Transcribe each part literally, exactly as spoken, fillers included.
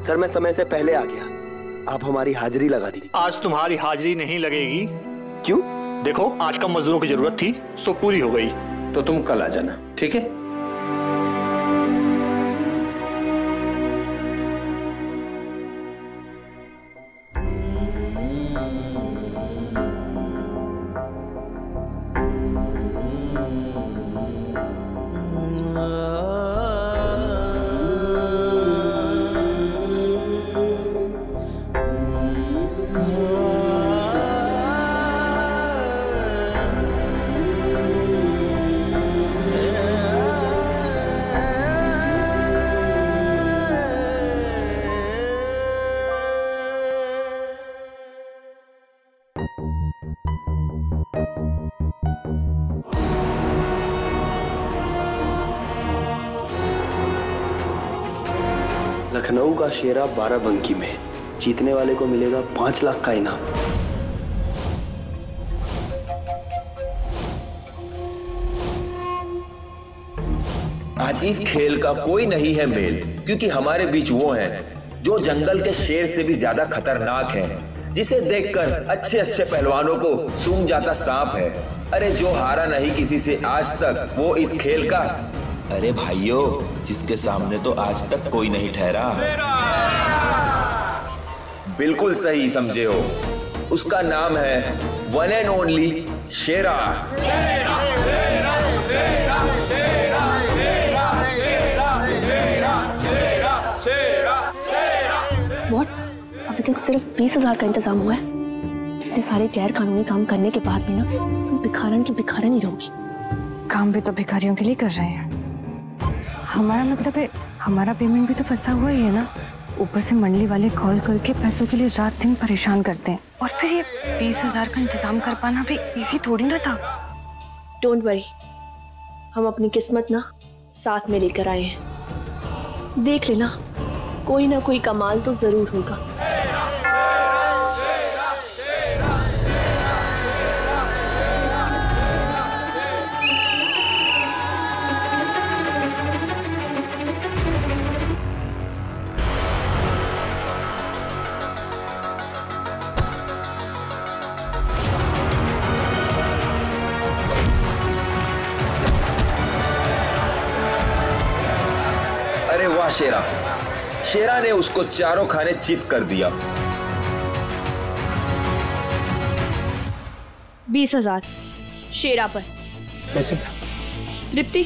Sir मैं समय से पहले आ गया, आप हमारी हाजिरी लगा दीजिए। आज तुम्हारी हाजिरी नहीं लगेगी। क्यों? देखो आज कम मजदूरों की जरूरत थी, सो पूरी हो गई। तो तुम कल आ जाना, ठीक है? लखनऊ का शेरा बाराबंकी में, जीतने वाले को मिलेगा पांच लाख का इनाम। आज इस खेल का कोई नहीं है मेल, क्योंकि हमारे बीच वो हैं जो जंगल के शेर से भी ज्यादा खतरनाक हैं, जिसे देखकर अच्छे अच्छे पहलवानों को सूंघ जाता सांप है। अरे जो हारा नहीं किसी से आज तक, वो इस खेल का। अरे भाइयों, जिसके सामने तो आज तक कोई नहीं ठहरा। बिल्कुल सही समझे हो, उसका नाम है one and only Shera. Shera, Shera, Shera, Shera, Shera, Shera, Shera, Shera, Shera, Shera. What? अभी तक सिर्फ बीस हजार का इंतजाम हुआ है। इतने सारे गैर कानूनी काम करने के बाद भी ना तुम भिखारन की भिखारन ही रहोगी। काम भी तो भिखारियों के लिए कर रहे हैं। हमारा मतलब है हमारा पेमेंट भी तो फंसा हुआ ही है ना। ऊपर से मंडली वाले कॉल करके पैसों के लिए रात दिन परेशान करते हैं, और फिर ये बीस हजार का इंतजाम कर पाना भी इजी थोड़ी ना था। डोंट वरी, हम अपनी किस्मत ना साथ में लेकर आए हैं। देख लेना, कोई ना कोई कमाल तो जरूर होगा। अरे वाह शेरा, शेरा ने उसको चारों खाने चित कर दिया। बीस हजार शेरा पर। कैसे? तृप्ति,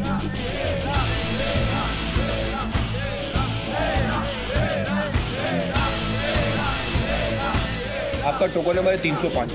आपका टोकन नंबर है तीन सौ पाँच।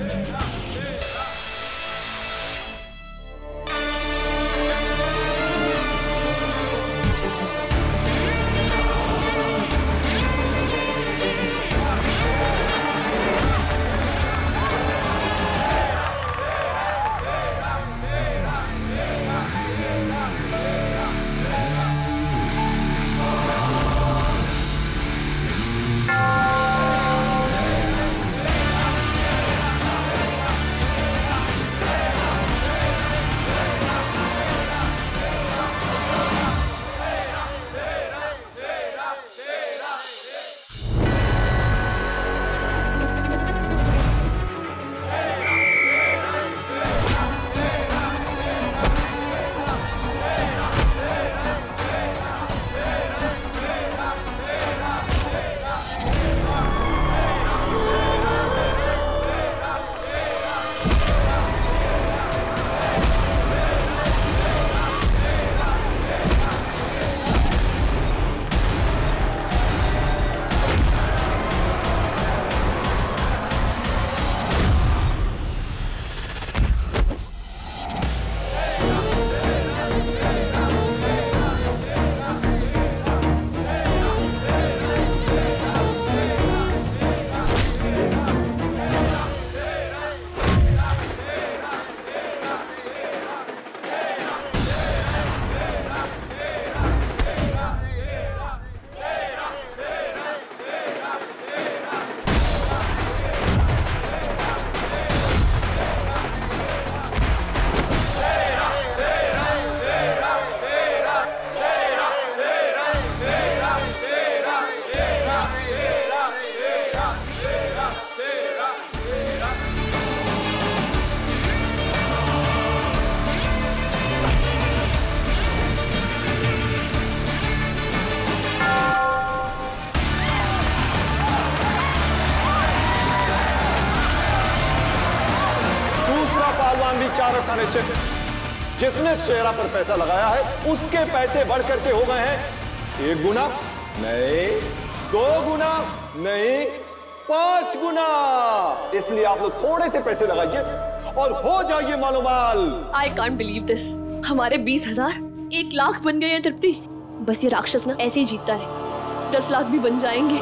खाने चेक। जिसने शेरा पर पैसा लगाया है उसके पैसे बढ़ करके हो गए हैं एक गुना नहीं, दो गुना नहीं, पांच गुना। इसलिए आप लोग थोड़े से पैसे लगाइए और हो जाइए मालो माल। I can't believe this. हमारे बीस हजार एक लाख बन गए हैं तृप्ति। बस ये राक्षस ना ऐसे ही जीतता रहे, दस लाख भी बन जाएंगे।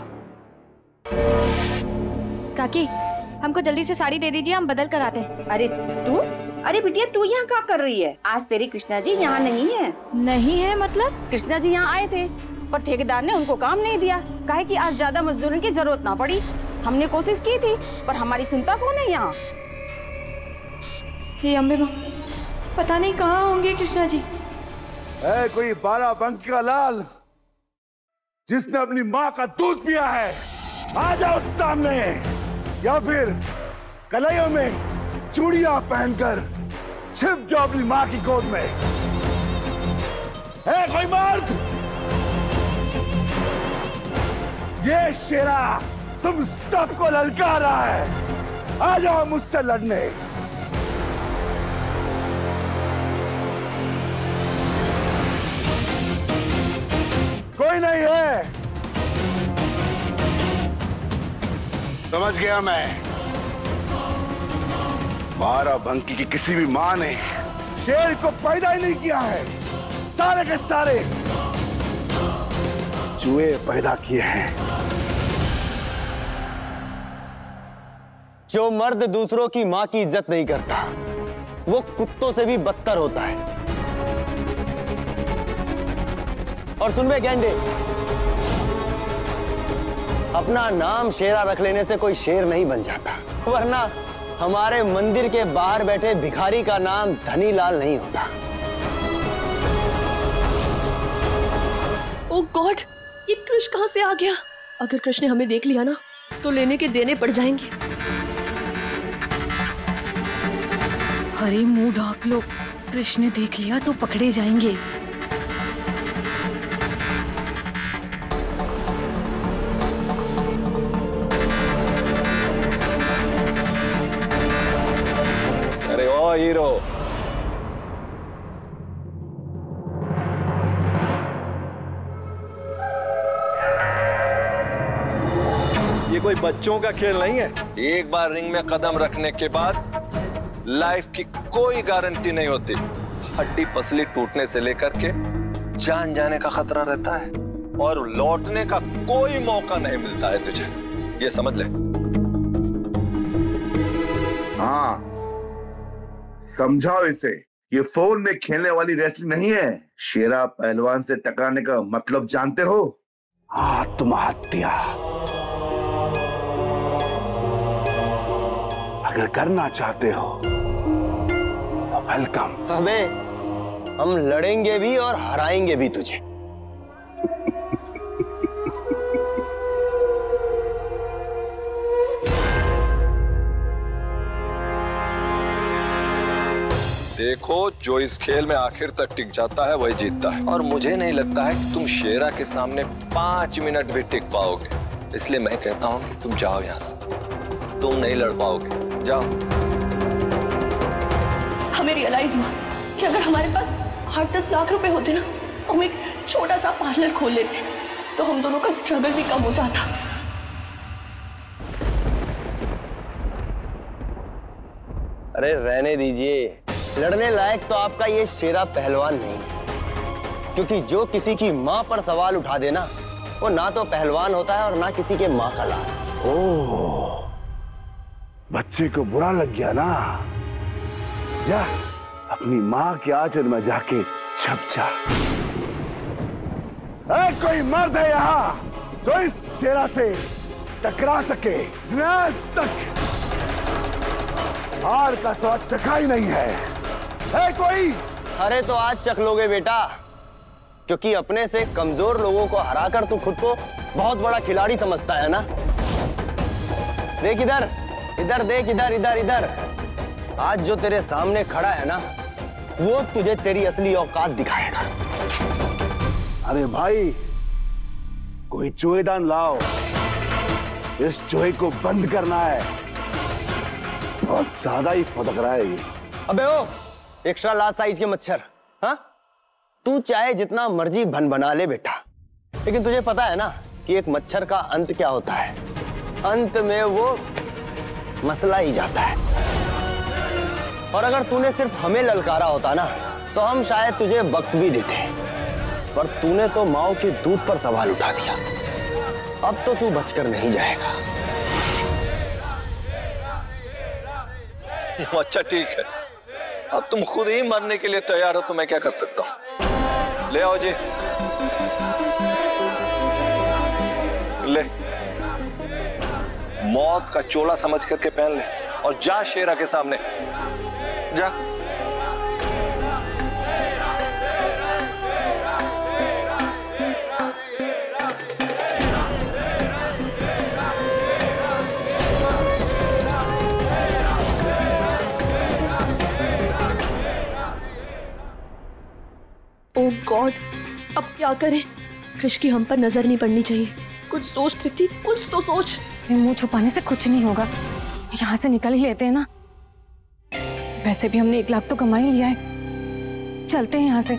काकी, हमको जल्दी से साड़ी दे दीजिए, हम बदल कर आते हैं। अरे तू अरे बिटिया, तू यहाँ क्या कर रही है? आज तेरी कृष्णा जी यहाँ नहीं है। नहीं है मतलब? कृष्णा जी यहाँ आए थे पर ठेकेदार ने उनको काम नहीं दिया। कहे कि आज ज्यादा मजदूरों की जरूरत ना पड़ी। हमने कोशिश की थी पर हमारी सुनता कौन है यहाँ। हे अम्बे माँ, पता नहीं कहाँ होंगे कृष्णा जी। है कोई बाराबंकी का लाल जिसने अपनी माँ का दूध पिया है, आ जाओ सामने। या फिर कलाइयों में चूड़ियां पहनकर छिप जाओ अपनी माँ की गोद में। है कोई मर्द? ये शेरा तुम सबको ललकार रहा है। आ जाओ मुझसे लड़ने। कोई नहीं है? समझ गया मैं। बाराबंकी की किसी भी मां ने शेर को पैदा ही नहीं किया है। सारे के सारे चूहे पैदा किए हैं। जो मर्द दूसरों की मां की इज्जत नहीं करता वो कुत्तों से भी बदतर होता है। और सुन बे गेंडे, अपना नाम शेरा रख लेने से कोई शेर नहीं बन जाता, वरना हमारे मंदिर के बाहर बैठे भिखारी का नाम धनीलाल नहीं होता। ओह गॉड, ये कृष्ण कहां से आ गया? अगर कृष्ण ने हमें देख लिया ना तो लेने के देने पड़ जाएंगे। अरे मुंह ढाक लो, कृष्ण ने देख लिया तो पकड़े जाएंगे। अरे ओ हीरो, ये कोई बच्चों का खेल नहीं है। एक बार रिंग में कदम रखने के बाद लाइफ की कोई गारंटी नहीं होती। हड्डी पसली टूटने से लेकर के जान जाने का खतरा रहता है और लौटने का कोई मौका नहीं मिलता है तुझे, ये समझ ले। हाँ, समझाओ इसे। ये फोन में खेलने वाली रेसलिंग नहीं है। शेरा पहलवान से टकराने का मतलब जानते हो? आत्महत्या। अगर करना चाहते हो तो वेलकम। अबे, हम लड़ेंगे भी और हराएंगे भी तुझे। देखो, जो इस खेल में आखिर तक टिक जाता है वही जीतता है, और मुझे नहीं लगता है कि तुम शेरा के सामने पांच मिनट भी टिक पाओगे। इसलिए मैं कहता हूं कि तुम जाओ यहां से। तुम नहीं लड़ पाओगे, जाओ। हमें रियलाइज हुआ कि अगर हमारे पास आठ दस लाख रुपए होते ना तो हम एक छोटा सा पार्लर खोल लेते, तो हम दोनों का स्ट्रगल भी कम हो जाता। अरे रहने दीजिए, लड़ने लायक तो आपका ये शेरा पहलवान नहीं है, क्योंकि जो किसी की मां पर सवाल उठा देना वो ना तो पहलवान होता है और ना किसी के मां का लाल। ओह, बच्चे को बुरा लग गया ना? जा अपनी मां के आंचल में जाके छप जा। ऐ कोई मर्द है यहाँ जो इस शेरा से टकरा सके? इसने आज तक हार का स्वाद चखा ही नहीं है। है कोई? अरे तो आज चख लोगे बेटा, क्योंकि अपने से कमजोर लोगों को हराकर तू खुद को बहुत बड़ा खिलाड़ी समझता है ना। देख इधर, इधर देख, इधर इधर इधर। आज जो तेरे सामने खड़ा है ना, वो तुझे तेरी असली औकात दिखाएगा। अरे भाई, कोई चूहेदान लाओ, इस चूहे को बंद करना है। बहुत ज्यादा ही फटक रहा है ये। अबे ओ एक्स्ट्रा लार्ज साइज के मच्छर, हाँ? तू चाहे जितना मर्जी भन बना ले बेटा, लेकिन तुझे पता है ना कि एक मच्छर का अंत क्या होता है? अंत में वो मसला ही जाता है। और अगर तूने सिर्फ हमें ललकारा होता ना तो हम शायद तुझे बख्श भी देते, पर तूने तो माओ के दूध पर सवाल उठा दिया। अब तो तू बचकर नहीं जाएगा। अच्छा ठीक है, अब तुम खुद ही मरने के लिए तैयार हो तो मैं क्या कर सकता हूं? ले आओ जी, ले मौत का चोला समझ करके पहन ले और जा शेरा के सामने जा। ओह गॉड, अब क्या करें? कृष की हम पर नजर नहीं पड़नी चाहिए। कुछ सोच तृप्ति, कुछ तो सोच। मुंह छुपाने से कुछ नहीं होगा, यहाँ से निकल ही लेते हैं ना। वैसे भी हमने एक लाख तो कमा ही लिया है, चलते हैं यहाँ से।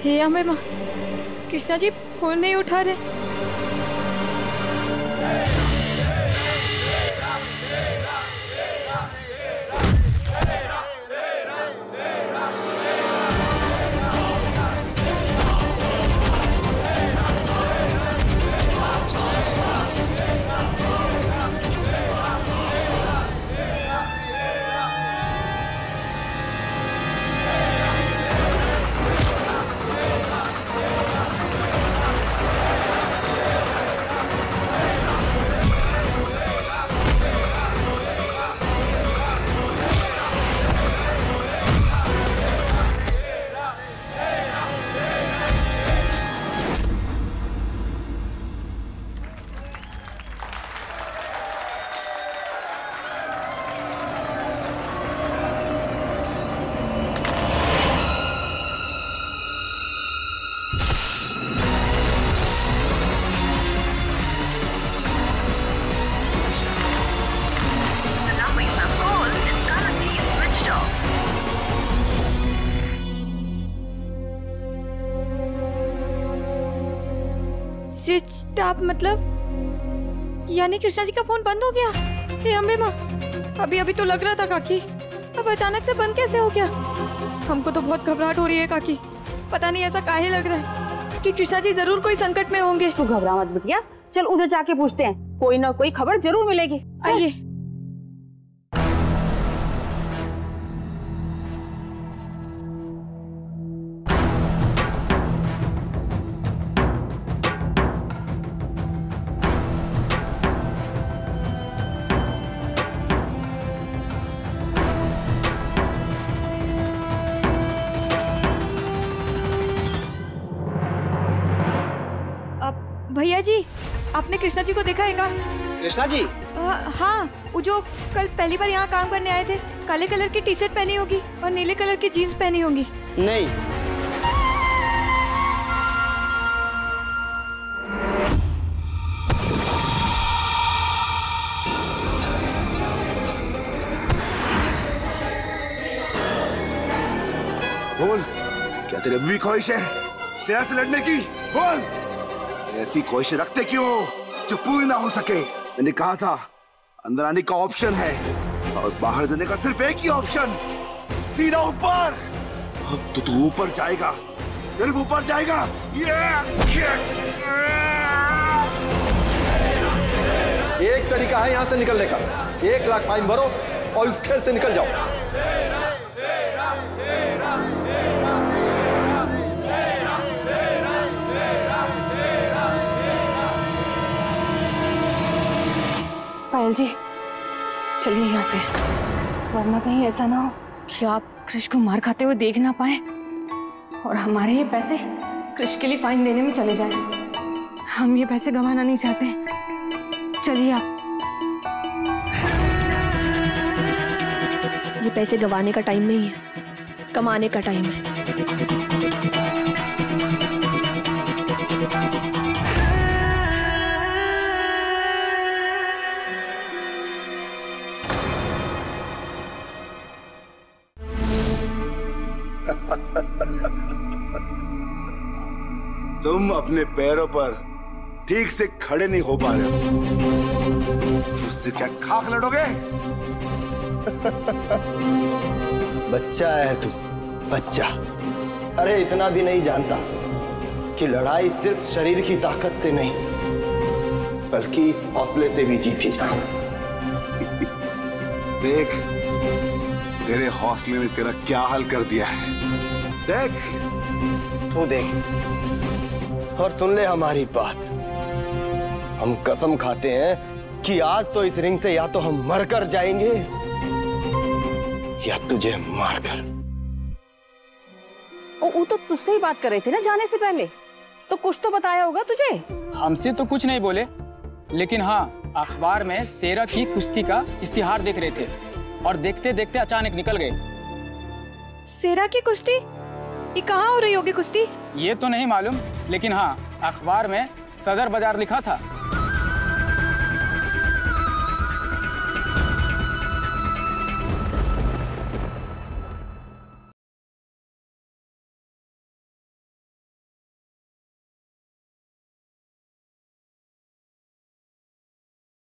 हे अम्बे माँ, कृष्णा जी फोन नहीं उठा रहे। स्विच ऑफ मतलब यानी कृष्णा जी का फोन बंद हो गया। हे अम्बे माँ, अभी अभी तो लग रहा था काकी, अब अचानक से बंद कैसे हो गया? हमको तो बहुत घबराहट हो रही है काकी। पता नहीं ऐसा काहे लग रहा है कि कृष्णा जी जरूर कोई संकट में होंगे। तू घबरा मत बिटिया, चल उधर जाके पूछते हैं, कोई ना कोई खबर जरूर मिलेगी। आइए। भैया जी, आपने कृष्णा जी को देखा है क्या? कृष्णा जी? आ, हाँ, वो जो कल पहली बार यहाँ काम करने आए थे, काले कलर की टी शर्ट पहनी होगी और नीले कलर की जीन्स पहनी होगी। नहीं। बोल, क्या तेरी अभी भी ख्वाहिश है श्रेया से लड़ने की? बोल, ऐसी ख्वाहिश रखते क्यों जो पूरी ना हो सके? मैंने कहा था अंदर आने का ऑप्शन है और बाहर जाने का सिर्फ एक ही ऑप्शन, सीधा ऊपर। अब तो तू ऊपर जाएगा, सिर्फ ऊपर जाएगा। एक तरीका है यहाँ से निकलने का, एक लाख फाइन भरो और इस खेल से निकल जाओ। पायल जी, चलिए यहाँ से, वरना कहीं ऐसा ना हो कि आप कृष को मार खाते हुए देख ना पाए और हमारे ये पैसे कृष के लिए फाइन देने में चले जाएं। हम ये पैसे गंवाना नहीं चाहते। चलिए आप। ये पैसे गंवाने का टाइम नहीं है, कमाने का टाइम है। तुम अपने पैरों पर ठीक से खड़े नहीं हो पा रहे हो, उससे क्या खाक लड़ोगे? बच्चा है तू, बच्चा। अरे इतना भी नहीं जानता कि लड़ाई सिर्फ शरीर की ताकत से नहीं बल्कि हौसले से भी जीती जाए। देख, तेरे हौसले ने तेरा क्या हाल कर दिया है। देख, तू देख और सुन ले हमारी बात। हम कसम खाते हैं कि आज तो इस रिंग से या तो हम मरकर जाएंगे या तुझे मारकर। वो तो तुझसे ही बात कर रहे थे ना जाने से पहले, तो कुछ तो बताया होगा तुझे। हमसे तो कुछ नहीं बोले, लेकिन हाँ, अखबार में शेरा की कुश्ती का इश्तिहार देख रहे थे और देखते देखते अचानक निकल गए। शेरा की कुश्ती? ये कहाँ हो रही होगी कुश्ती? ये तो नहीं मालूम, लेकिन हाँ, अखबार में सदर बाजार लिखा था।